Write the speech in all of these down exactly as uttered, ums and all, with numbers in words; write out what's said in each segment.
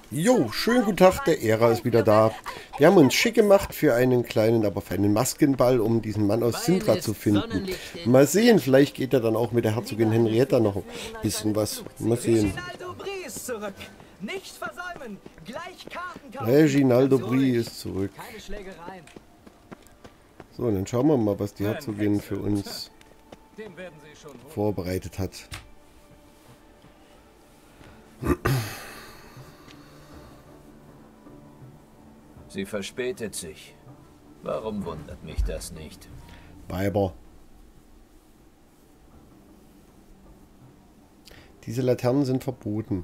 Jo, schönen guten Tag, der Ära ist wieder da. Wir haben uns schick gemacht für einen kleinen, aber für einen Maskenball, um diesen Mann aus Sintra zu finden. Mal sehen, vielleicht geht er dann auch mit der Herzogin Henrietta noch ein bisschen was. Mal sehen. Reginaldo Brie ist zurück. So, dann schauen wir mal, was die Herzogin für uns vorbereitet hat. Sie verspätet sich. Warum wundert mich das nicht? Weiber. Diese Laternen sind verboten.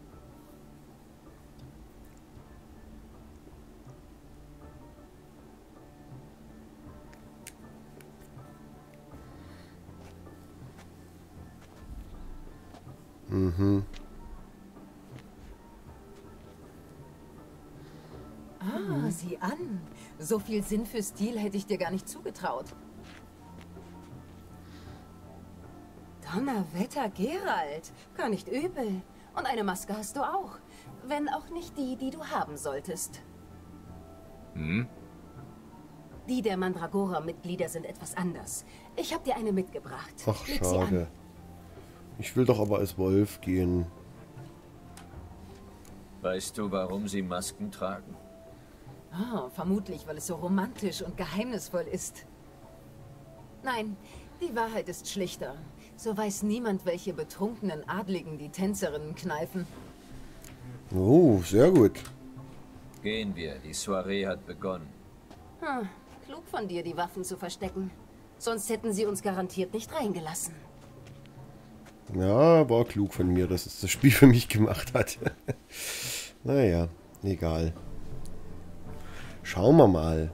Mhm. Ah, sieh an. So viel Sinn für Stil hätte ich dir gar nicht zugetraut. Donnerwetter, Geralt. Gar nicht übel. Und eine Maske hast du auch. Wenn auch nicht die, die du haben solltest. Hm? Die der Mandragora-Mitglieder sind etwas anders. Ich habe dir eine mitgebracht. Ach, Leg sie schade. an. Ich will doch aber als Wolf gehen. Weißt du, warum sie Masken tragen? Oh, vermutlich, weil es so romantisch und geheimnisvoll ist. Nein, die Wahrheit ist schlichter. So weiß niemand, welche betrunkenen Adligen die Tänzerinnen kneifen. Oh, sehr gut. Gehen wir, die Soiree hat begonnen. Hm, klug von dir, die Waffen zu verstecken. Sonst hätten sie uns garantiert nicht reingelassen. Ja, war klug von mir, dass es das Spiel für mich gemacht hat. Naja, egal. Schauen wir mal.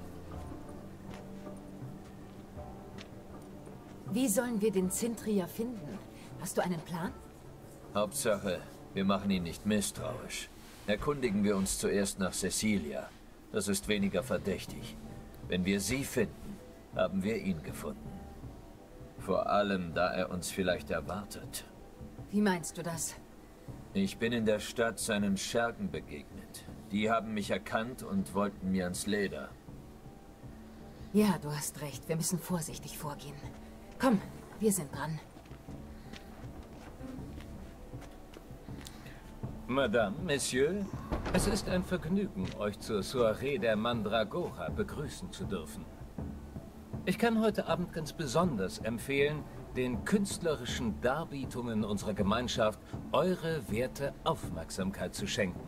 Wie sollen wir den Zintrier finden? Hast du einen Plan? Hauptsache, wir machen ihn nicht misstrauisch. Erkundigen wir uns zuerst nach Cecilia. Das ist weniger verdächtig. Wenn wir sie finden, haben wir ihn gefunden. Vor allem, da er uns vielleicht erwartet. Wie meinst du das? Ich bin in der Stadt seinen Schergen begegnet. Die haben mich erkannt und wollten mir ans Leder. Ja, du hast recht. Wir müssen vorsichtig vorgehen. Komm, wir sind dran. Madame, Monsieur, es ist ein Vergnügen, euch zur Soiree der Mandragora begrüßen zu dürfen. Ich kann heute Abend ganz besonders empfehlen, den künstlerischen Darbietungen unserer Gemeinschaft eure werte Aufmerksamkeit zu schenken.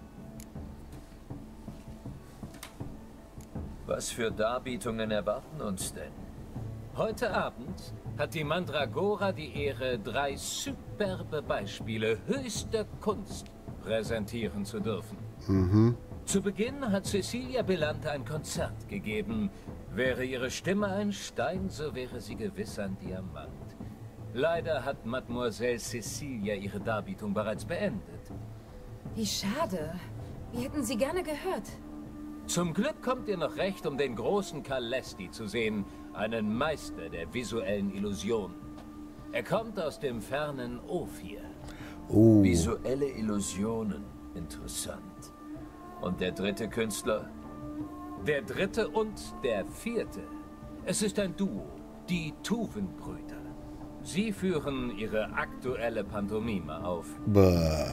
Was für Darbietungen erwarten uns denn? Heute Abend hat die Mandragora die Ehre, drei superbe Beispiele höchster Kunst präsentieren zu dürfen. Mhm. Zu Beginn hat Cecilia Belante ein Konzert gegeben. Wäre ihre Stimme ein Stein, so wäre sie gewiss ein Diamant. Leider hat Mademoiselle Cecilia ihre Darbietung bereits beendet. Wie schade. Wir hätten sie gerne gehört. Zum Glück kommt ihr noch recht, um den großen Kalesti zu sehen, einen Meister der visuellen Illusion. Er kommt aus dem fernen Ophir. Oh. Visuelle Illusionen. Interessant. Und der dritte Künstler? Der dritte und der vierte. Es ist ein Duo, die Tuvenbrüder. Sie führen ihre aktuelle Pantomime auf. Bäh.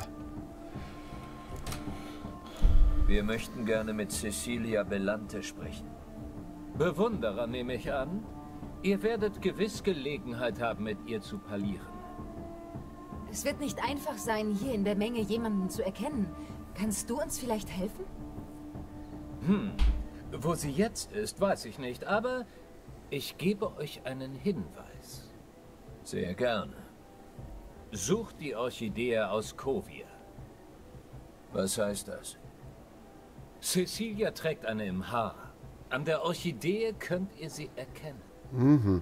Wir möchten gerne mit Cecilia Belante sprechen. Bewunderer nehme ich an. Ihr werdet gewiss Gelegenheit haben, mit ihr zu parlieren. Es wird nicht einfach sein, hier in der Menge jemanden zu erkennen. Kannst du uns vielleicht helfen? Hm, wo sie jetzt ist, weiß ich nicht, aber ich gebe euch einen Hinweis. Sehr gerne. Sucht die Orchidee aus Kovir. Was heißt das? Cecilia trägt eine im Haar. An der Orchidee könnt ihr sie erkennen. Mhm.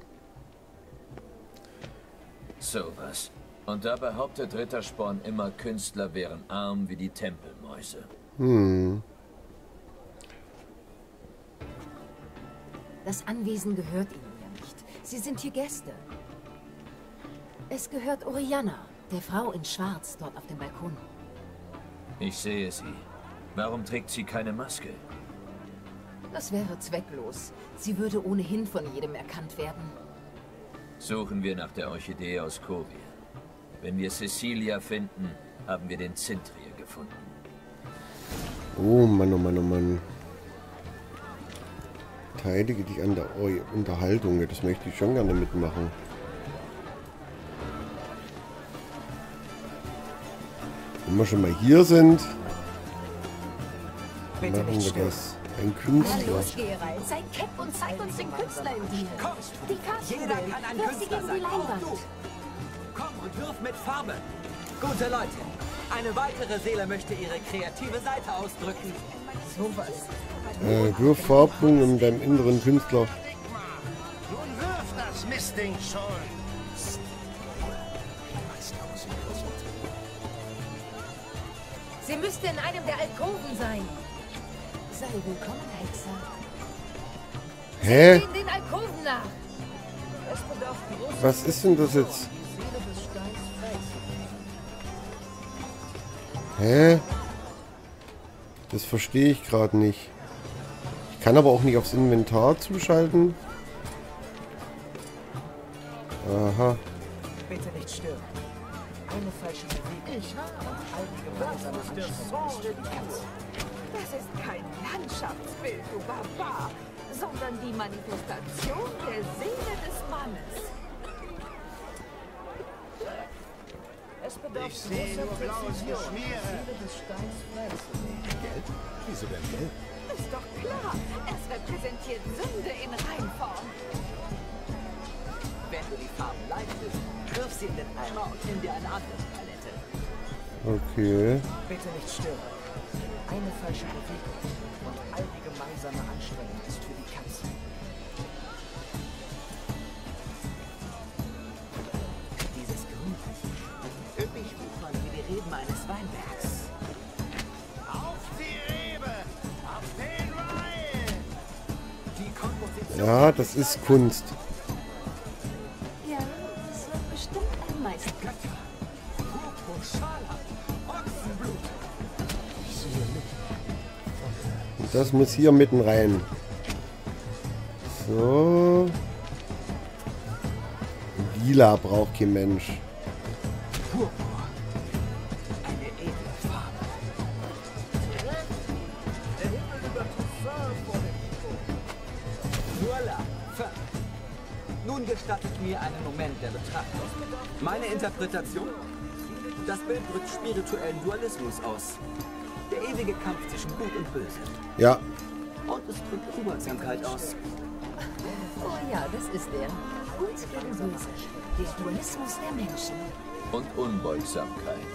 Sowas. Und da behauptet Rittersporn immer, Künstler wären arm wie die Tempelmäuse. Hm. Das Anwesen gehört ihnen ja nicht. Sie sind hier Gäste. Es gehört Oriana, der Frau in Schwarz, dort auf dem Balkon. Ich sehe sie. Warum trägt sie keine Maske? Das wäre zwecklos. Sie würde ohnehin von jedem erkannt werden. Suchen wir nach der Orchidee aus Kovir. Wenn wir Cecilia finden, haben wir den Zintrier gefunden. Oh Mann, oh Mann, oh Mann. Beteilige dich an der Unterhaltung. Das möchte ich schon gerne mitmachen. Wenn wir schon mal hier sind, Bitte machen nicht wir das. Ein Künstler. Los, Geralt, sei keck und zeig uns den Künstler in dir. Kommst du? Die Karten, Jeder kann ein wirf sie Künstler gegen sein, die auch Leinwand. du. Komm und wirf mit Farbe. Gute Leute, eine weitere Seele möchte ihre kreative Seite ausdrücken. Sowas. Äh, wirf Farbung in deinem inneren Künstler. Nun wirf das Mistding schon. Sie müsste in einem der Alkoven sein. Sei willkommen, Hexer. Hä? In den Alkoven nach. Was ist denn das jetzt? Hä? Das verstehe ich gerade nicht. Ich kann aber auch nicht aufs Inventar zuschalten. Aha. Bitte nicht stören. Eine falsche Bewegung. Das ist kein Landschaftsbild, du Barbar, sondern die Manifestation der Seele des Mannes. Ich sehe nur blaues Geschmiere. Wieso denn gelb? Ist doch klar, es repräsentiert Sünde in Reinform. Wenn du die Farben leitest, wirf sie in den Eimer und nimm dir eine andere Palette. Okay. Bitte nicht stören. Eine falsche Bewegung und all die gemeinsame Anstrengung ist für die Katze. Dieses grünliche, üppig wuchern wie die Reben eines Weinbergs. Auf die Rebe! Auf den Wein! Die Komposition. Ja, das ist Kunst. Ja, das wird bestimmt ein Meister. Purpurschala, Ochsenblut. Und das muss hier mitten rein. So. Lila braucht kein Mensch. Purpur. Eine edle Farbe. Voila. Fertig. Nun gestattet mir einen Moment der Betrachtung. Meine Interpretation? Das Bild drückt spirituellen Dualismus aus. Der ewige Kampf zwischen Gut und Böse. Ja. Und es drückt Unbeugsamkeit aus. Oh ja, das ist er. Gut gegen Böse. Der Dualismus der Menschen. Und Unbeugsamkeit.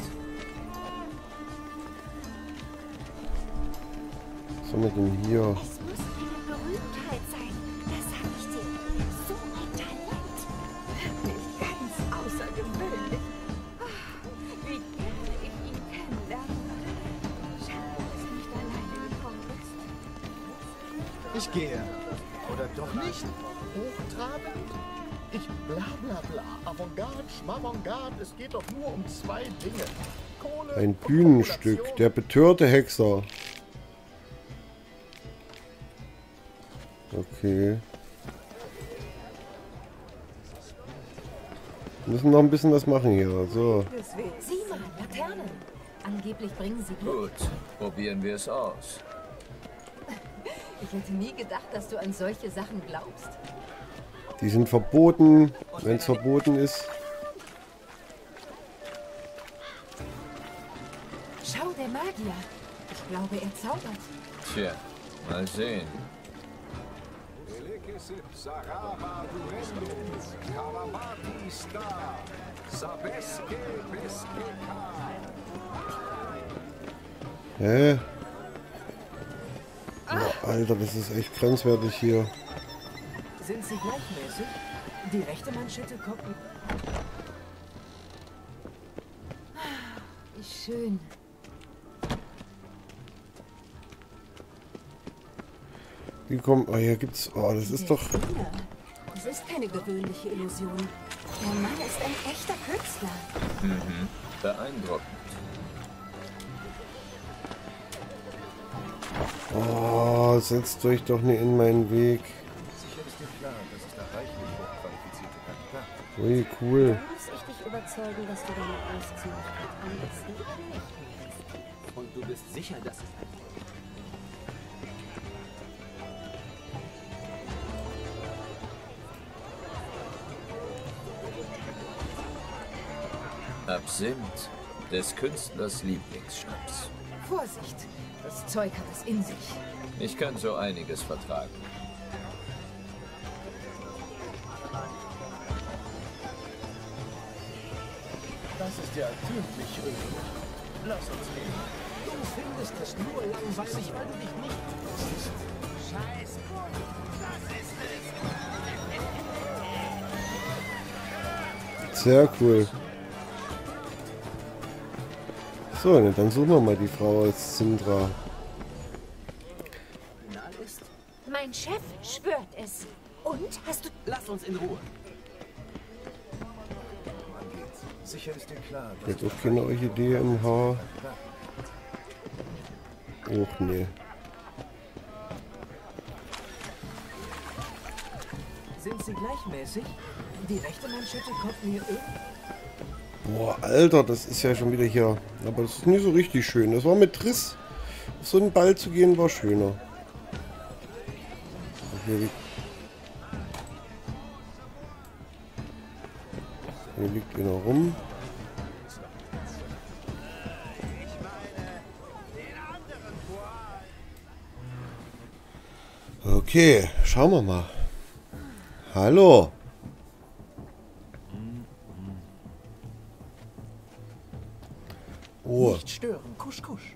Was haben wir denn hier? Es muss eine Berühmtheit sein. Das sag ich dir. So ein Talent. Wirklich ganz außergewöhnlich. Ah, wie gerne ich ihn kennenlernen würde. Schade, dass du nicht alleine gekommen bist. Ich gehe. Oder doch nicht? Hochtrabend? Ich bla bla bla. Avantgarde, Schmavantgarde. Es geht doch nur um zwei Dinge. Kohle Ein und Bühnenstück. Population. Der betörte Hexer. Okay. Wir müssen noch ein bisschen was machen hier. So. Sieh mal, Laternen. Angeblich bringen sie Glück. Gut, probieren wir es aus. Ich hätte nie gedacht, dass du an solche Sachen glaubst. Die sind verboten, wenn es verboten ist. Schau, der Magier. Ich glaube, er zaubert. Tja, mal sehen. Hä? Oh, Alter, das ist echt grenzwertig hier. Sind sie gleichmäßig? Die rechte Manschette kommt mit. Wie schön. Wie kommt. Oh, hier gibt's. Oh, das ist doch. Ja, das ist keine gewöhnliche Illusion. Der Mann ist ein echter Künstler. Mhm. Beeindruckend. Oh, setzt euch doch nicht in meinen Weg. Sicher ist dir klar, dass es da reichlich hochqualifizierte Kandidaten Ui, cool. Muss ich dich überzeugen, dass du deine Großzügigkeit anders nicht willst? Und du bist sicher, dass es... Absinth, des Künstlers Lieblingsschnaps. Vorsicht, das Zeug hat es in sich. Ich kann so einiges vertragen. Das ist ja tödlich rührig. Lass uns gehen. Du findest es nur langweilig, weil du dich nicht siehst. Scheiß gut, das ist es. Sehr cool. So, ne, dann suchen wir mal die Frau aus Sintra. ist... Mein Chef schwört es. Und? Hast du... Lass uns in Ruhe. Wann geht's? Sicher ist dir klar, dass Jetzt auch keine Orchidee im Haar. Och, nee. Sind sie gleichmäßig? Die rechte Manschette kommt mir irgendwie... Boah, Alter, das ist ja schon wieder hier. Aber das ist nicht so richtig schön. Das war mit Triss. Auf so einen Ball zu gehen war schöner. Hier liegt, hier liegt einer rum. Okay, schauen wir mal. Hallo. Oh. nicht stören. Kusch, kusch.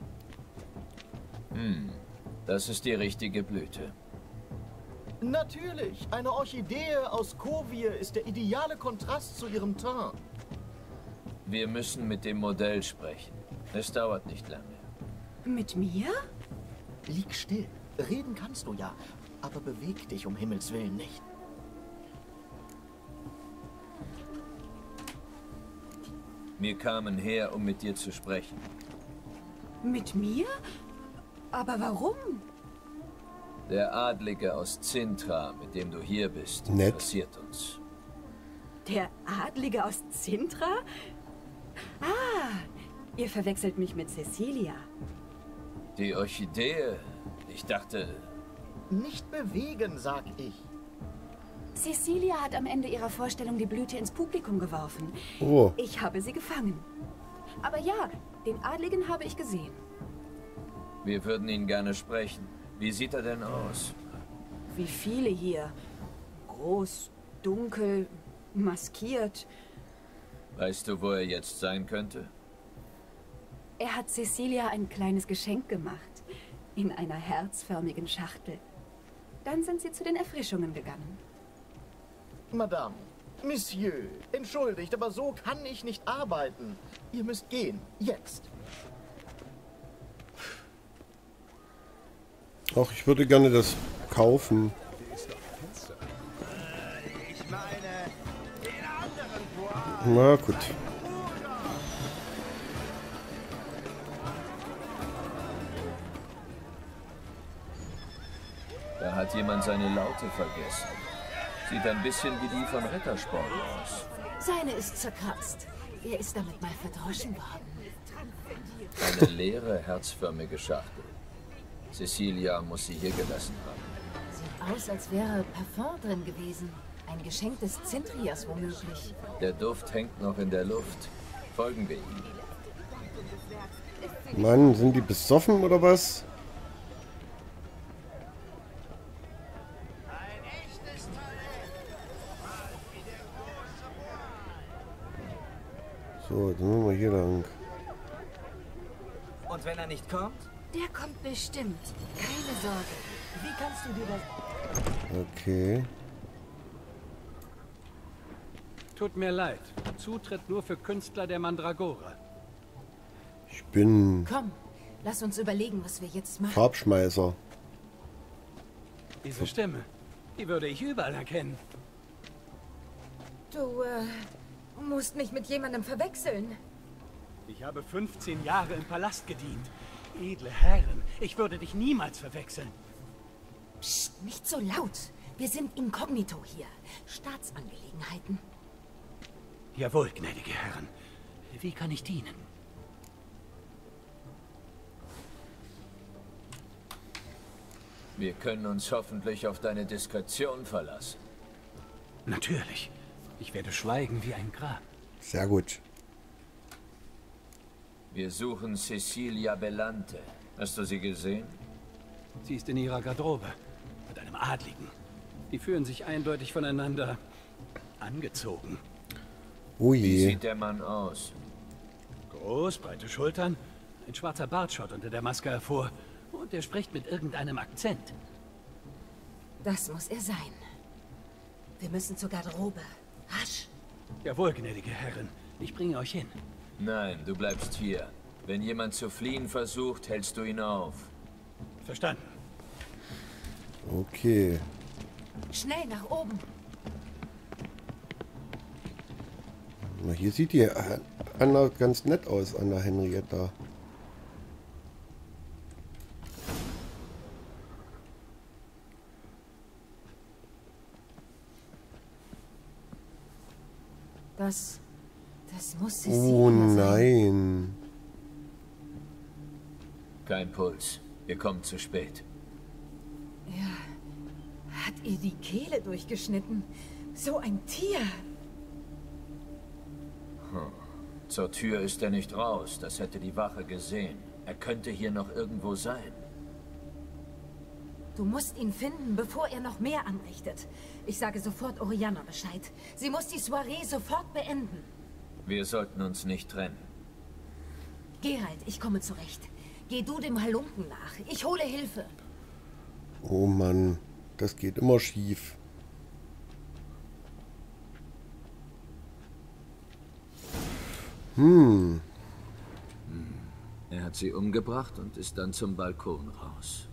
Hm, das ist die richtige Blüte. Natürlich. Eine Orchidee aus Kovir ist der ideale Kontrast zu ihrem Teint. Wir müssen mit dem Modell sprechen. Es dauert nicht lange. Mit mir? Lieg still. Reden kannst du ja, aber beweg dich um Himmels Willen nicht. Wir kamen her, um mit dir zu sprechen. Mit mir? Aber warum? Der Adlige aus Zintra, mit dem du hier bist, Nett. interessiert uns. Der Adlige aus Zintra? Ah, ihr verwechselt mich mit Cecilia. Die Orchidee, ich dachte, Nicht bewegen, sag ich. Cecilia hat am Ende ihrer Vorstellung die Blüte ins Publikum geworfen. Oh. Ich habe sie gefangen. Aber ja, den Adligen habe ich gesehen. wir würden ihn gerne sprechen. Wie sieht er denn aus? Wie viele hier. Groß, dunkel, maskiert. Weißt du, wo er jetzt sein könnte? Er hat Cecilia ein kleines Geschenk gemacht. In einer herzförmigen Schachtel. Dann sind sie zu den Erfrischungen gegangen. Madame, Monsieur, entschuldigt, aber so kann ich nicht arbeiten. Ihr müsst gehen. Jetzt. Ach, ich würde gerne das kaufen. Ich meine, den anderen Bois. Na gut. Da hat jemand seine Laute vergessen. Sieht ein bisschen wie die von Rittersporn aus. Seine ist zerkratzt. Er ist damit mal verdroschen worden. Eine leere, herzförmige Schachtel. Cecilia muss sie hier gelassen haben. Sieht aus, als wäre Parfum drin gewesen. Ein Geschenk des Zintrias womöglich. Der Duft hängt noch in der Luft. Folgen wir ihm. Mann, sind die besoffen oder was? So, dann sind wir hier lang. Und wenn er nicht kommt? Der kommt bestimmt. Keine Sorge. Wie kannst du dir das... Okay. Tut mir leid. Zutritt nur für Künstler der Mandragora. Ich bin Komm, lass uns überlegen, was wir jetzt machen. Farbschmeißer. Diese Stimme, die würde ich überall erkennen. Du, äh, musst mich mit jemandem verwechseln. Ich habe fünfzehn Jahre im Palast gedient. Edle Herren, ich würde dich niemals verwechseln. Psst, nicht so laut. Wir sind inkognito hier. Staatsangelegenheiten. Jawohl, gnädige Herren. Wie kann ich dienen? Wir können uns hoffentlich auf deine Diskretion verlassen. Natürlich. Ich werde schweigen wie ein Grab. Sehr gut. Wir suchen Cecilia Bellante. Hast du sie gesehen? Sie ist in ihrer Garderobe. Mit einem Adligen. Die fühlen sich eindeutig voneinander angezogen. Oh je. Wie sieht der Mann aus? Groß, breite Schultern. Ein schwarzer Bart schaut unter der Maske hervor. Und er spricht mit irgendeinem Akzent. Das muss er sein. Wir müssen zur Garderobe. Rasch. Jawohl, gnädige Herren. Ich bringe euch hin. Nein, du bleibst hier. Wenn jemand zu fliehen versucht, hältst du ihn auf. Verstanden. Okay. Schnell nach oben. Na, hier sieht die Anna ganz nett aus, Anna Henrietta. Das... Das muss sie Oh sein. nein. Kein Puls. Ihr kommt zu spät. Er hat ihr die Kehle durchgeschnitten. So ein Tier. Hm. Zur Tür ist er nicht raus. Das hätte die Wache gesehen. Er könnte hier noch irgendwo sein. Du musst ihn finden, bevor er noch mehr anrichtet. Ich sage sofort Oriana Bescheid. Sie muss die Soiree sofort beenden. Wir sollten uns nicht trennen. Geralt, ich komme zurecht. Geh du dem Halunken nach. Ich hole Hilfe. Oh Mann, das geht immer schief. Hm. Er hat sie umgebracht und ist dann zum Balkon raus.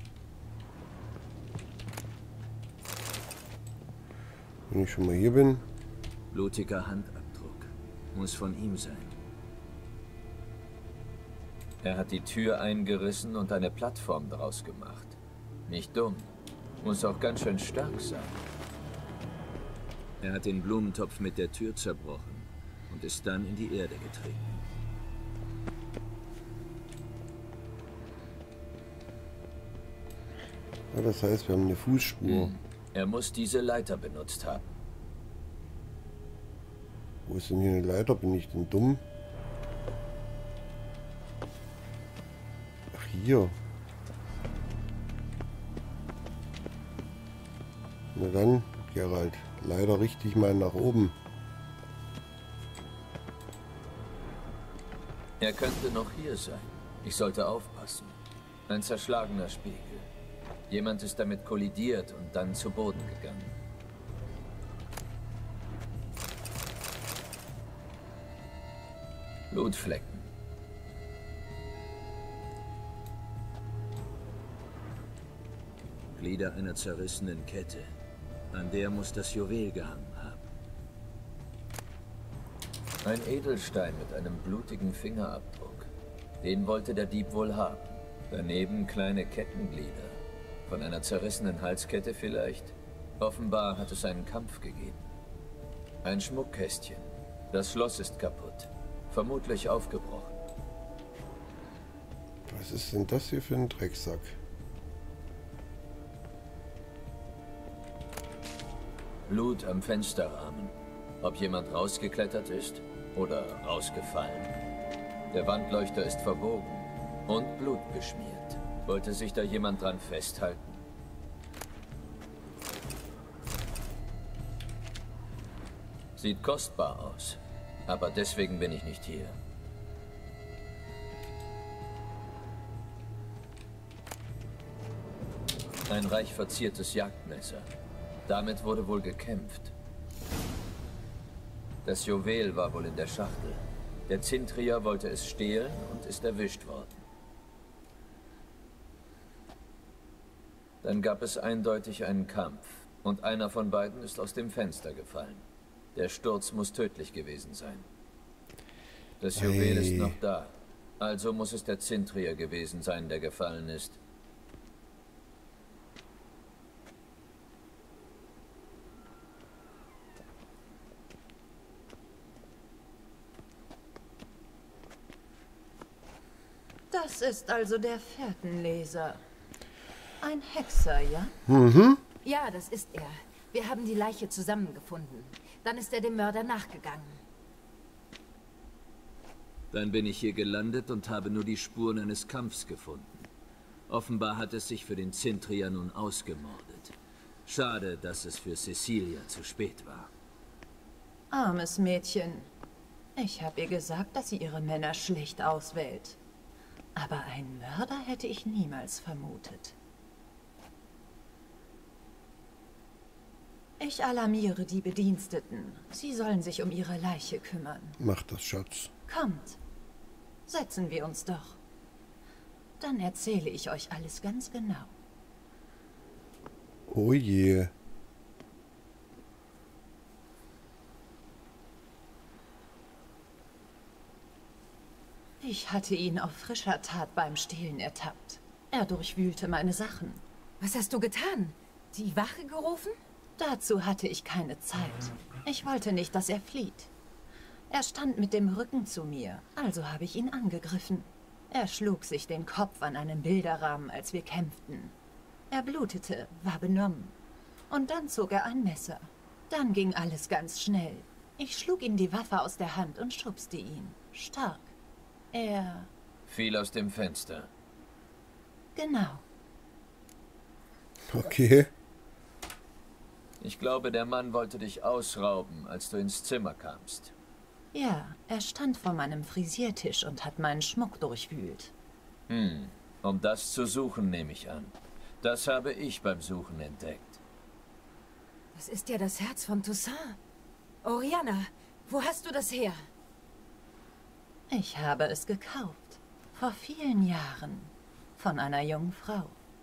Wenn ich schon mal hier bin. Blutiger Handabdruck. Muss von ihm sein. Er hat die Tür eingerissen und eine Plattform daraus gemacht. Nicht dumm. Muss auch ganz schön stark sein. Er hat den Blumentopf mit der Tür zerbrochen und ist dann in die Erde getreten. Ja, das heißt, wir haben eine Fußspur. Hm. Er muss diese Leiter benutzt haben. Wo ist denn hier eine Leiter? Bin ich denn dumm? Ach, hier. Na dann, Geralt, leider richtig mal nach oben. Er könnte noch hier sein. Ich sollte aufpassen. Ein zerschlagener Spiegel. Jemand ist damit kollidiert und dann zu Boden gegangen. Blutflecken. Glieder einer zerrissenen Kette. An der muss das Juwel gehangen haben. Ein Edelstein mit einem blutigen Fingerabdruck. Den wollte der Dieb wohl haben. Daneben kleine Kettenglieder. Von einer zerrissenen Halskette vielleicht. Offenbar hat es einen Kampf gegeben. Ein Schmuckkästchen. Das Schloss ist kaputt. Vermutlich aufgebrochen. Was ist denn das hier für ein Drecksack? Blut am Fensterrahmen. Ob jemand rausgeklettert ist oder rausgefallen. Der Wandleuchter ist verbogen und Blut beschmiert. Wollte sich da jemand dran festhalten? Sieht kostbar aus. Aber deswegen bin ich nicht hier. Ein reich verziertes Jagdmesser. Damit wurde wohl gekämpft. Das Juwel war wohl in der Schachtel. Der Zintrier wollte es stehlen und ist erwischt worden. Dann gab es eindeutig einen Kampf und einer von beiden ist aus dem Fenster gefallen. Der Sturz muss tödlich gewesen sein. Das Juwel Hey. ist noch da. Also muss es der Zintrier gewesen sein, der gefallen ist. Das ist also der Fährtenleser. Ein Hexer, ja? Mhm. Ja, das ist er. Wir haben die Leiche zusammengefunden. Dann ist er dem Mörder nachgegangen. Dann bin ich hier gelandet und habe nur die Spuren eines Kampfs gefunden. Offenbar hat es sich für den Zintrier nun ausgemordet. Schade, dass es für Cecilia zu spät war. Armes Mädchen. Ich habe ihr gesagt, dass sie ihre Männer schlecht auswählt. Aber einen Mörder hätte ich niemals vermutet. Ich alarmiere die Bediensteten. Sie sollen sich um ihre Leiche kümmern. Mach das, Schatz. Kommt, setzen wir uns doch. Dann erzähle ich euch alles ganz genau. Oh je. Ich hatte ihn auf frischer Tat beim Stehlen ertappt. Er durchwühlte meine Sachen. Was hast du getan? Die Wache gerufen? Dazu hatte ich keine Zeit. Ich wollte nicht, dass er flieht. Er stand mit dem Rücken zu mir, also habe ich ihn angegriffen. Er schlug sich den Kopf an einen Bilderrahmen, als wir kämpften. Er blutete, war benommen. Und dann zog er ein Messer. Dann ging alles ganz schnell. Ich schlug ihm die Waffe aus der Hand und schubste ihn. Stark. Er... Fiel aus dem Fenster. Genau. Okay. Ich glaube, der Mann wollte dich ausrauben, als du ins Zimmer kamst. Ja, er stand vor meinem Frisiertisch und hat meinen Schmuck durchwühlt. Hm, um das zu suchen, nehme ich an. Das habe ich beim Suchen entdeckt. Das ist ja das Herz von Toussaint. Oriana, wo hast du das her? Ich habe es gekauft. Vor vielen Jahren. Von einer jungen Frau.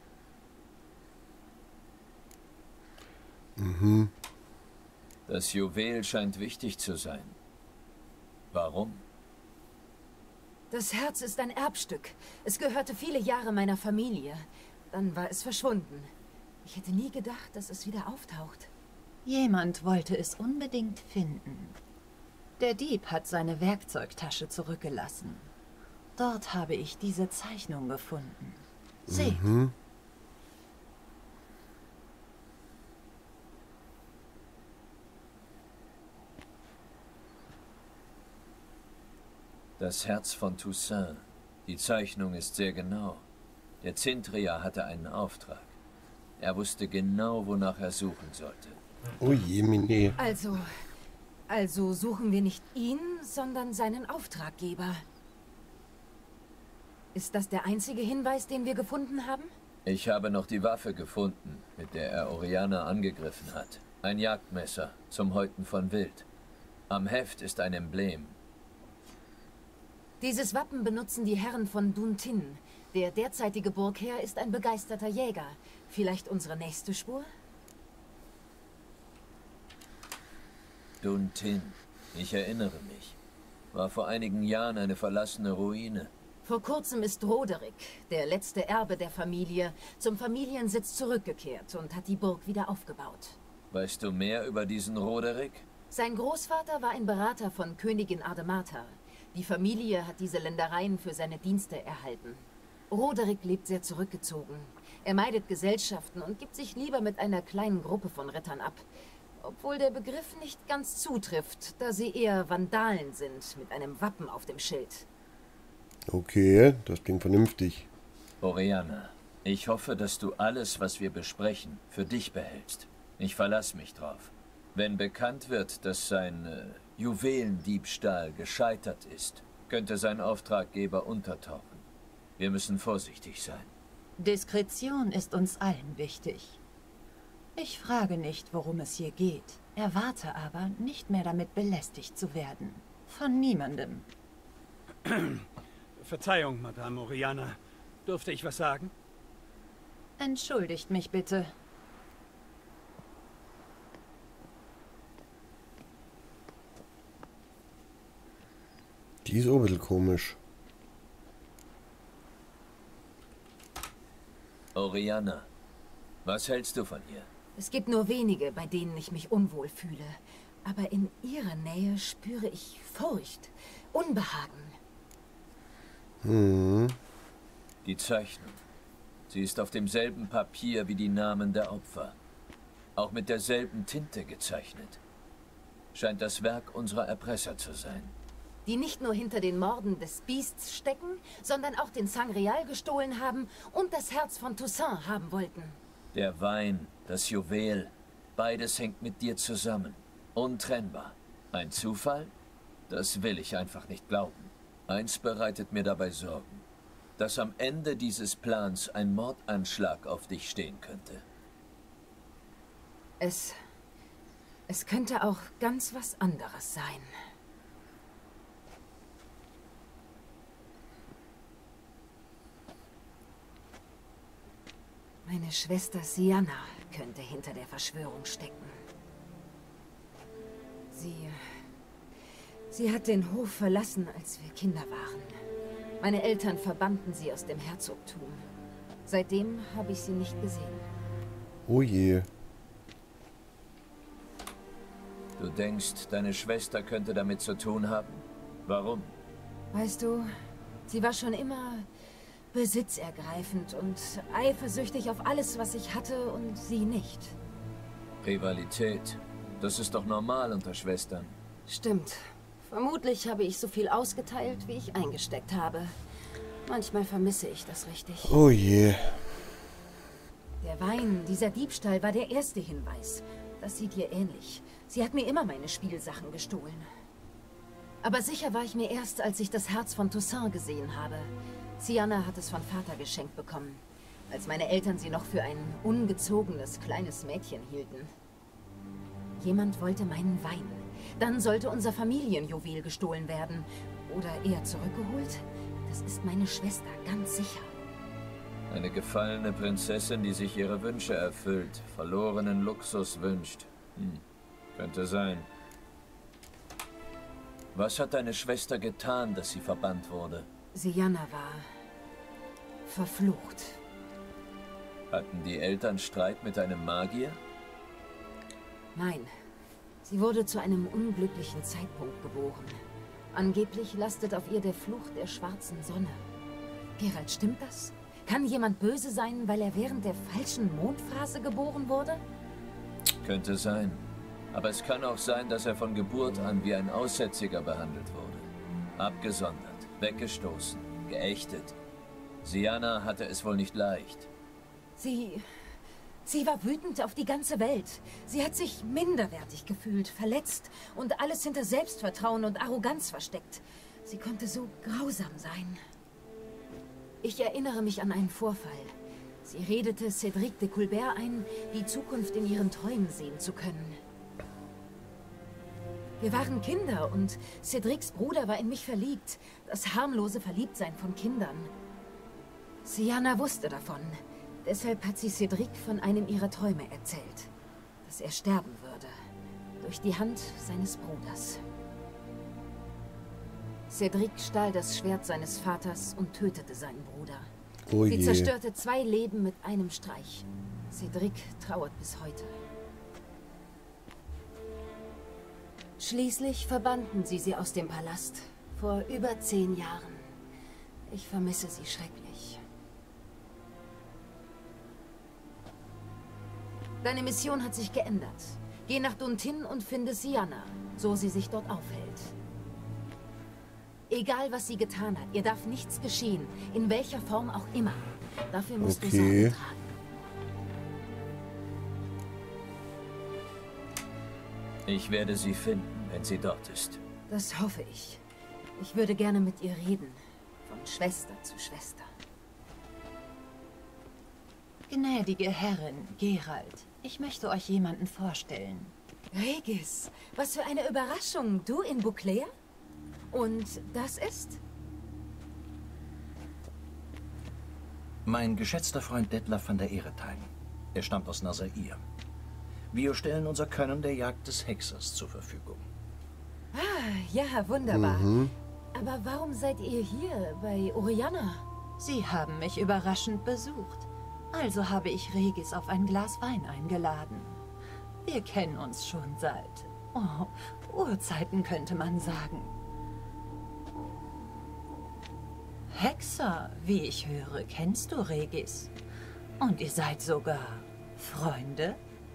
Mhm. Das Juwel scheint wichtig zu sein. Warum? Das Herz ist ein Erbstück. Es gehörte viele Jahre meiner Familie. Dann war es verschwunden. Ich hätte nie gedacht, dass es wieder auftaucht. Jemand wollte es unbedingt finden. Der Dieb hat seine Werkzeugtasche zurückgelassen. Dort habe ich diese Zeichnung gefunden. Seht. Mhm. Das Herz von Toussaint. Die Zeichnung ist sehr genau. Der Zintrier hatte einen Auftrag. Er wusste genau, wonach er suchen sollte. Oh je, Mine. Also, also suchen wir nicht ihn, sondern seinen Auftraggeber. Ist das der einzige Hinweis, den wir gefunden haben? Ich habe noch die Waffe gefunden, mit der er Oriana angegriffen hat. Ein Jagdmesser zum Häuten von Wild. Am Heft ist ein Emblem. Dieses Wappen benutzen die Herren von Dun Tin. Der derzeitige Burgherr ist ein begeisterter Jäger. Vielleicht unsere nächste Spur? Dun Tin. Ich erinnere mich. War vor einigen Jahren eine verlassene Ruine. Vor kurzem ist Roderick, der letzte Erbe der Familie, zum Familiensitz zurückgekehrt und hat die Burg wieder aufgebaut. Weißt du mehr über diesen Roderick? Sein Großvater war ein Berater von Königin Ardemata. Die Familie hat diese Ländereien für seine Dienste erhalten. Roderick lebt sehr zurückgezogen. Er meidet Gesellschaften und gibt sich lieber mit einer kleinen Gruppe von Rittern ab. Obwohl der Begriff nicht ganz zutrifft, da sie eher Vandalen sind, mit einem Wappen auf dem Schild. Okay, das klingt vernünftig. Oriana, ich hoffe, dass du alles, was wir besprechen, für dich behältst. Ich verlasse mich drauf. Wenn bekannt wird, dass sein äh, Juwelendiebstahl gescheitert ist, könnte sein Auftraggeber untertauchen. Wir müssen vorsichtig sein. Diskretion ist uns allen wichtig. Ich frage nicht, worum es hier geht, erwarte aber, nicht mehr damit belästigt zu werden. Von niemandem. Verzeihung, Madame Oriana. Durfte ich was sagen? Entschuldigt mich bitte. Die ist auch ein bisschen komisch. Orianna, was hältst du von ihr? Es gibt nur wenige, bei denen ich mich unwohl fühle. Aber in ihrer Nähe spüre ich Furcht, Unbehagen. Hm. Die Zeichnung. Sie ist auf demselben Papier wie die Namen der Opfer. Auch mit derselben Tinte gezeichnet. Scheint das Werk unserer Erpresser zu sein. Die nicht nur hinter den Morden des Beasts stecken, sondern auch den Sangreal gestohlen haben und das Herz von Toussaint haben wollten. Der Wein, das Juwel, beides hängt mit dir zusammen. Untrennbar. Ein Zufall? Das will ich einfach nicht glauben. Eins bereitet mir dabei Sorgen. Dass am Ende dieses Plans ein Mordanschlag auf dich stehen könnte. Es... Es könnte auch ganz was anderes sein. Meine Schwester Sianna könnte hinter der Verschwörung stecken. Sie... Sie hat den Hof verlassen, als wir Kinder waren. Meine Eltern verbannten sie aus dem Herzogtum. Seitdem habe ich sie nicht gesehen. Oh je. Du denkst, deine Schwester könnte damit zu tun haben? Warum? Weißt du, sie war schon immer besitzergreifend und eifersüchtig auf alles, was ich hatte und sie nicht. Rivalität. Das ist doch normal unter Schwestern. Stimmt. Vermutlich habe ich so viel ausgeteilt, wie ich eingesteckt habe. Manchmal vermisse ich das richtig. Oh je. Der Wein, dieser Diebstahl war der erste Hinweis. Das sieht ihr ähnlich. Sie hat mir immer meine Spielsachen gestohlen. Aber sicher war ich mir erst, als ich das Herz von Toussaint gesehen habe. Sianna hat es von Vater geschenkt bekommen, als meine Eltern sie noch für ein ungezogenes kleines Mädchen hielten. Jemand wollte meinen Wein. Dann sollte unser Familienjuwel gestohlen werden. Oder eher zurückgeholt. Das ist meine Schwester, ganz sicher. Eine gefallene Prinzessin, die sich ihre Wünsche erfüllt, verlorenen Luxus wünscht. Hm. Könnte sein. Was hat deine Schwester getan, dass sie verbannt wurde? Sianna war verflucht. Hatten die Eltern Streit mit einem Magier? Nein. Sie wurde zu einem unglücklichen Zeitpunkt geboren. Angeblich lastet auf ihr der Fluch der schwarzen Sonne. Geralt, stimmt das? Kann jemand böse sein, weil er während der falschen Mondphase geboren wurde? Könnte sein. Aber es kann auch sein, dass er von Geburt an wie ein Aussätziger behandelt wurde. Abgesondert, weggestoßen, geächtet. Sianna hatte es wohl nicht leicht. Sie... Sie war wütend auf die ganze Welt. Sie hat sich minderwertig gefühlt, verletzt und alles hinter Selbstvertrauen und Arroganz versteckt. Sie konnte so grausam sein. Ich erinnere mich an einen Vorfall. Sie redete Cédric de Colbert ein, die Zukunft in ihren Träumen sehen zu können. Wir waren Kinder und Cédrics Bruder war in mich verliebt. Das harmlose Verliebtsein von Kindern. Sianna wusste davon. Deshalb hat sie Cédric von einem ihrer Träume erzählt. Dass er sterben würde. Durch die Hand seines Bruders. Cédric stahl das Schwert seines Vaters und tötete seinen Bruder. Oh sie je. zerstörte zwei Leben mit einem Streich. Cédric trauert bis heute. Schließlich verbannten sie sie aus dem Palast. Vor über zehn Jahren. Ich vermisse sie schrecklich. Deine Mission hat sich geändert. Geh nach Duntin und finde Sianna, so sie sich dort aufhält. Egal, was sie getan hat, ihr darf nichts geschehen, in welcher Form auch immer. Dafür musst Okay. du Sorge tragen. Ich werde sie finden, wenn sie dort ist. Das hoffe ich. Ich würde gerne mit ihr reden. Von Schwester zu Schwester. Gnädige Herrin, Geralt, ich möchte euch jemanden vorstellen. Regis, was für eine Überraschung. Du in Beauclair? Und das ist? Mein geschätzter Freund Dettler van der Eretheim. Er stammt aus Nasair. Wir stellen unser Können der Jagd des Hexers zur Verfügung. Ah, ja, wunderbar. Mhm. Aber warum seid ihr hier bei Orianna? Sie haben mich überraschend besucht. Also habe ich Regis auf ein Glas Wein eingeladen. Wir kennen uns schon seit oh, Urzeiten, könnte man sagen. Hexer, wie ich höre, kennst du Regis. Und ihr seid sogar Freunde?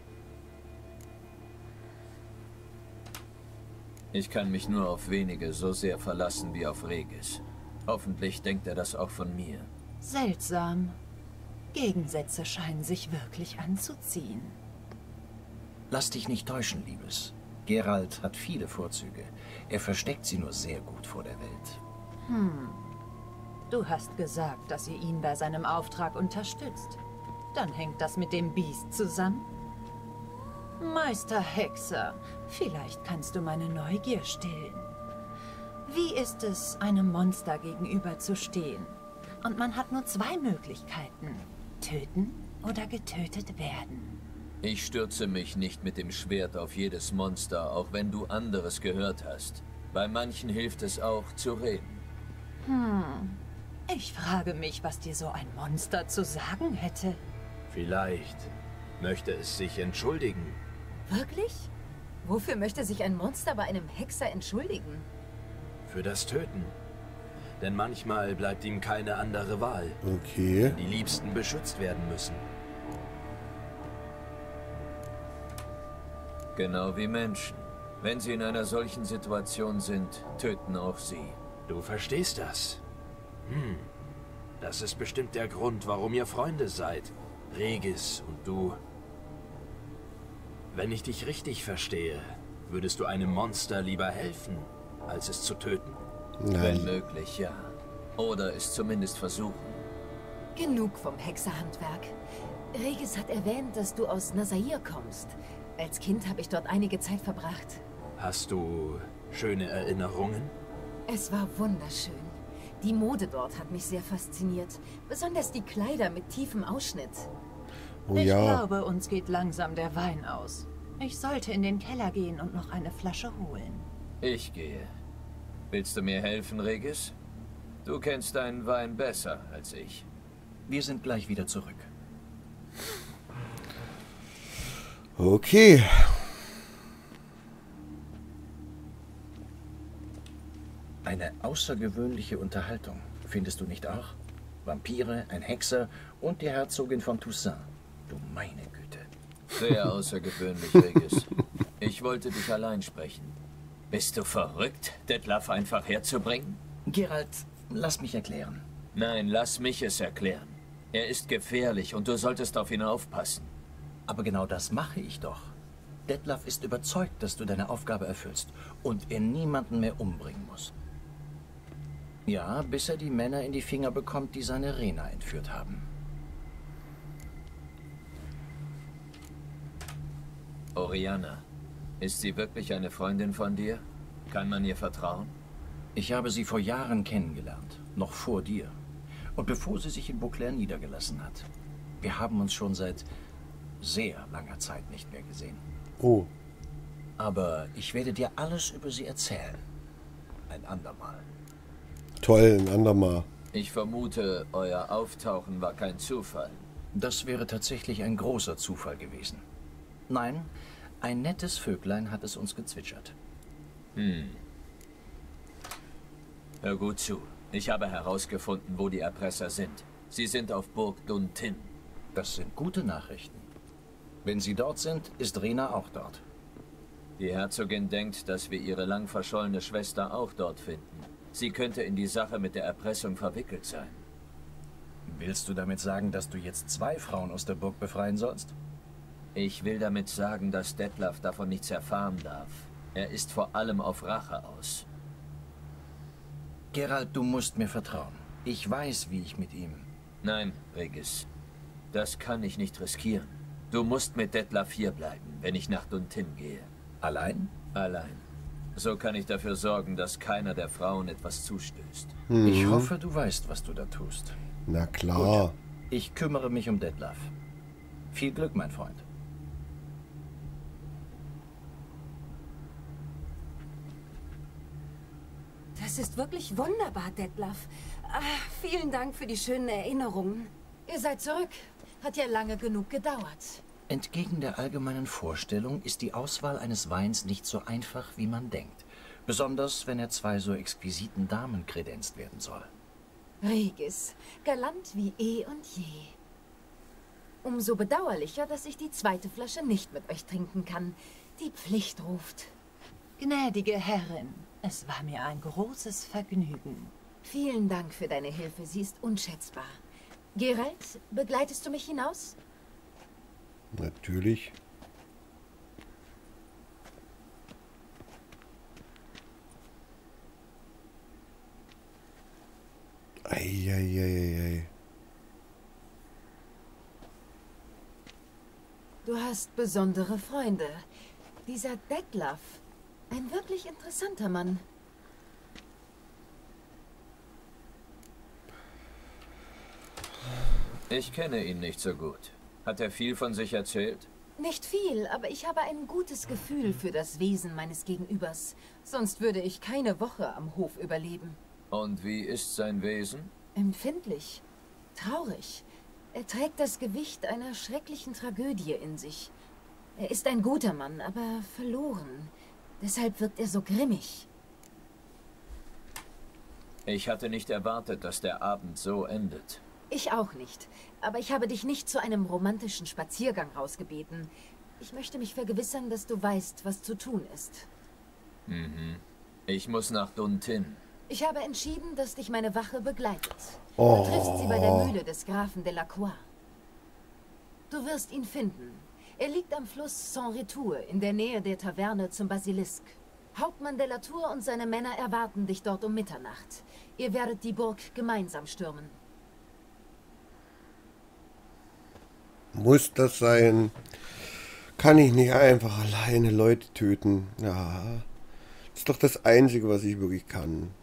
Ich kann mich nur auf wenige so sehr verlassen wie auf Regis. Hoffentlich denkt er das auch von mir. Seltsam. Gegensätze scheinen sich wirklich anzuziehen. Lass dich nicht täuschen, Liebes. Geralt hat viele Vorzüge. Er versteckt sie nur sehr gut vor der Welt. Hm. Du hast gesagt, dass ihr ihn bei seinem Auftrag unterstützt. Dann hängt das mit dem Biest zusammen? Meister Hexer, vielleicht kannst du meine Neugier stillen. Wie ist es, einem Monster gegenüber zu stehen? Und man hat nur zwei Möglichkeiten. Töten oder getötet werden. Ich stürze mich nicht mit dem Schwert auf jedes Monster, auch wenn du anderes gehört hast. Bei manchen hilft es auch, zu reden. Hm. Ich frage mich, was dir so ein Monster zu sagen hätte. Vielleicht möchte es sich entschuldigen. Wirklich? Wofür möchte sich ein Monster bei einem Hexer entschuldigen? Für das Töten. Denn manchmal bleibt ihm keine andere Wahl. Okay. Wenn die Liebsten beschützt werden müssen. Genau wie Menschen. Wenn sie in einer solchen Situation sind, töten auch sie. Du verstehst das? Hm. Das ist bestimmt der Grund, warum ihr Freunde seid. Regis und du. Wenn ich dich richtig verstehe, würdest du einem Monster lieber helfen, als es zu töten? Nein. Wenn möglich, ja. Oder es zumindest versuchen. Genug vom Hexerhandwerk. Regis hat erwähnt, dass du aus Nazair kommst. Als Kind habe ich dort einige Zeit verbracht. Hast du schöne Erinnerungen? Es war wunderschön. Die Mode dort hat mich sehr fasziniert. Besonders die Kleider mit tiefem Ausschnitt. Oh ich ja. glaube, uns geht langsam der Wein aus. Ich sollte in den Keller gehen und noch eine Flasche holen. Ich gehe. Willst du mir helfen, Regis? Du kennst deinen Wein besser als ich. Wir sind gleich wieder zurück. Okay. Eine außergewöhnliche Unterhaltung, findest du nicht auch? Vampire, ein Hexer und die Herzogin von Toussaint. Du meine Güte. Sehr außergewöhnlich, Regis. Ich wollte dich allein sprechen. Bist du verrückt, Detlef einfach herzubringen? Geralt, lass mich erklären. Nein, lass mich es erklären. Er ist gefährlich und du solltest auf ihn aufpassen. Aber genau das mache ich doch. Detlef ist überzeugt, dass du deine Aufgabe erfüllst und er niemanden mehr umbringen muss. Ja, bis er die Männer in die Finger bekommt, die seine Rena entführt haben. Oriana, ist sie wirklich eine Freundin von dir? Kann man ihr vertrauen? Ich habe sie vor Jahren kennengelernt, noch vor dir. Und bevor sie sich in Beauclair niedergelassen hat. Wir haben uns schon seit sehr langer Zeit nicht mehr gesehen. Oh. Aber ich werde dir alles über sie erzählen. Ein andermal. Toll, ein andermal. Ich vermute, euer Auftauchen war kein Zufall. Das wäre tatsächlich ein großer Zufall gewesen. Nein, ein nettes Vöglein hat es uns gezwitschert. Hm. Hör gut zu. Ich habe herausgefunden, wo die Erpresser sind. Sie sind auf Burg Duntin. Das sind gute Nachrichten. Wenn sie dort sind, ist Rena auch dort. Die Herzogin denkt, dass wir ihre lang verschollene Schwester auch dort finden. Sie könnte in die Sache mit der Erpressung verwickelt sein. Willst du damit sagen, dass du jetzt zwei Frauen aus der Burg befreien sollst? Ich will damit sagen, dass Detlef davon nichts erfahren darf. Er ist vor allem auf Rache aus. Geralt, du musst mir vertrauen. Ich weiß, wie ich mit ihm... Nein, Regis. Das kann ich nicht riskieren. Du musst mit Detlef hier bleiben, wenn ich nach Duntin gehe. Allein? Allein. So kann ich dafür sorgen, dass keiner der Frauen etwas zustößt. Mhm. Ich hoffe, du weißt, was du da tust. Na klar. Gut. Ich kümmere mich um Detlef. Viel Glück, mein Freund. Das ist wirklich wunderbar, Detlef. Ah, vielen Dank für die schönen Erinnerungen. Ihr seid zurück. Hat ja lange genug gedauert. Entgegen der allgemeinen Vorstellung ist die Auswahl eines Weins nicht so einfach, wie man denkt. Besonders, wenn er zwei so exquisiten Damen kredenzt werden soll. Regis, galant wie eh und je. Umso bedauerlicher, dass ich die zweite Flasche nicht mit euch trinken kann. Die Pflicht ruft. Gnädige Herrin, es war mir ein großes Vergnügen. Vielen Dank für deine Hilfe, sie ist unschätzbar. Geralt, begleitest du mich hinaus? Natürlich. Eieieiei. Du hast besondere Freunde. Dieser Detlef, ein wirklich interessanter Mann. Ich kenne ihn nicht so gut. Hat er viel von sich erzählt? Nicht viel, aber ich habe ein gutes Gefühl für das Wesen meines Gegenübers. Sonst würde ich keine Woche am Hof überleben. Und wie ist sein Wesen? Empfindlich, traurig. Er trägt das Gewicht einer schrecklichen Tragödie in sich. Er ist ein guter Mann, aber verloren. Deshalb wirkt er so grimmig. Ich hatte nicht erwartet, dass der Abend so endet. Ich auch nicht. Aber ich habe dich nicht zu einem romantischen Spaziergang rausgebeten. Ich möchte mich vergewissern, dass du weißt, was zu tun ist. Mhm. Ich muss nach Duntin. Ich habe entschieden, dass dich meine Wache begleitet. Oh. Du triffst sie bei der Mühle des Grafen de la Croix. Du wirst ihn finden. Er liegt am Fluss Saint-Retour in der Nähe der Taverne zum Basilisk. Hauptmann de la Tour und seine Männer erwarten dich dort um Mitternacht. Ihr werdet die Burg gemeinsam stürmen. Muss das sein? Kann ich nicht einfach alleine Leute töten? Ja, das ist doch das Einzige, was ich wirklich kann.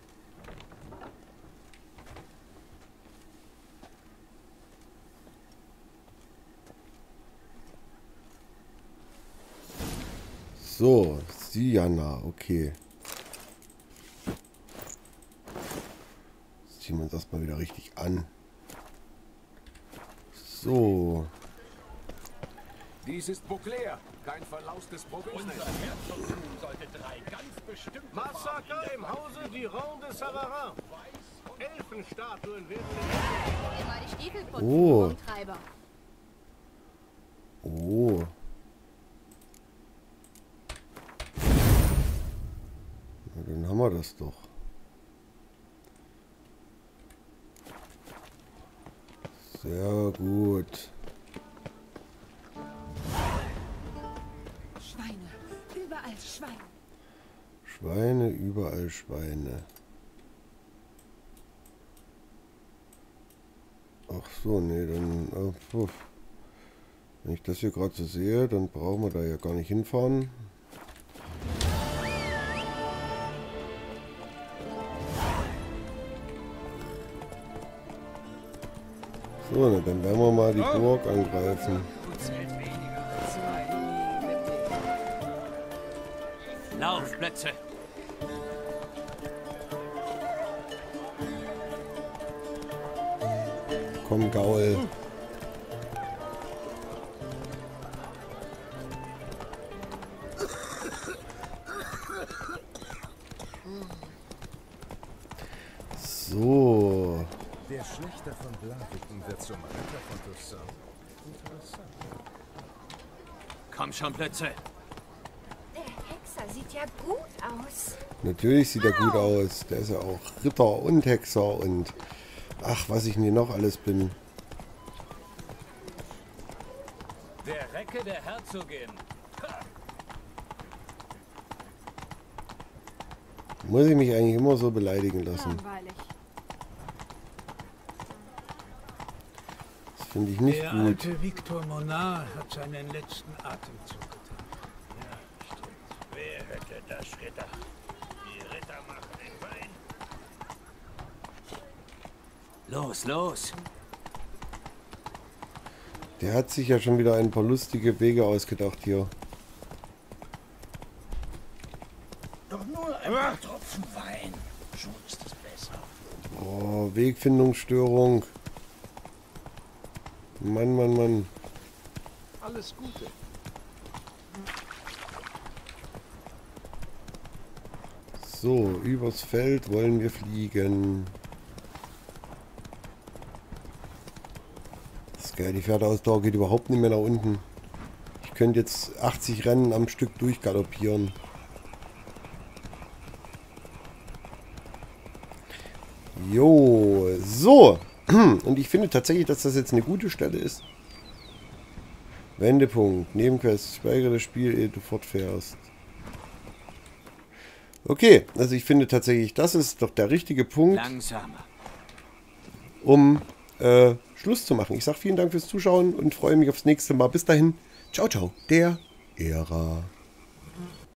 So, Siana, okay. Ziehen wir uns das mal wieder richtig an. So. Dies ist Beauclair, kein verlaustes Provinznest. Massaker im Hause Durand de Savarin. Elfenstatuen werden... Immer die Stiefel putzen, Oh. Rumtreiber. Oh. Na, dann haben wir das doch. Sehr gut. Schweine, überall Schweine. Schweine, überall Schweine. Ach so, nee, dann... Oh, puff. Wenn ich das hier gerade so sehe, dann brauchen wir da ja gar nicht hinfahren. So, na, dann werden wir mal die Burg angreifen. Laufplätze! Komm, Gaul. So. Der Schlechter von Blaviken wird zum Ritter von Toussaint. Interessant. Komm schon, Plätze! Der Hexer sieht ja gut aus. Natürlich sieht er gut aus. Der ist ja auch Ritter und Hexer und ach, was ich mir noch alles bin. Der Recke der Herzogin. Ha! Muss ich mich eigentlich immer so beleidigen lassen? Langweilig. Das finde ich nicht Der gut. alte Victor Monard hat seinen letzten Atemzug getan. Ja, stimmt. Wer hätte das gedacht? Die Ritter machen den Wein. Los, los! Der hat sich ja schon wieder ein paar lustige Wege ausgedacht hier. Doch nur ein paar Tropfen Wein. Schon ist es besser. Oh, Wegfindungsstörung. Mann, Mann, Mann. Alles Gute. So, übers Feld wollen wir fliegen. Das ist geil, die Pferdeausdauer geht überhaupt nicht mehr nach unten. Ich könnte jetzt achtzig Rennen am Stück durchgaloppieren. Jo, so. Und ich finde tatsächlich, dass das jetzt eine gute Stelle ist. Wendepunkt, Nebenquest, speichere das Spiel, ehe du fortfährst. Okay, also ich finde tatsächlich, das ist doch der richtige Punkt, Langsamer. um äh, Schluss zu machen. Ich sage vielen Dank fürs Zuschauen und freue mich aufs nächste Mal. Bis dahin, ciao, ciao, der Ära.